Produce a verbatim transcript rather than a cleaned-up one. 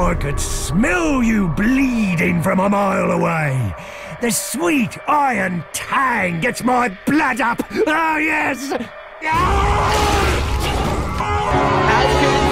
I could smell you bleeding from a mile away. The sweet iron tang gets my blood up. Oh, yes! As good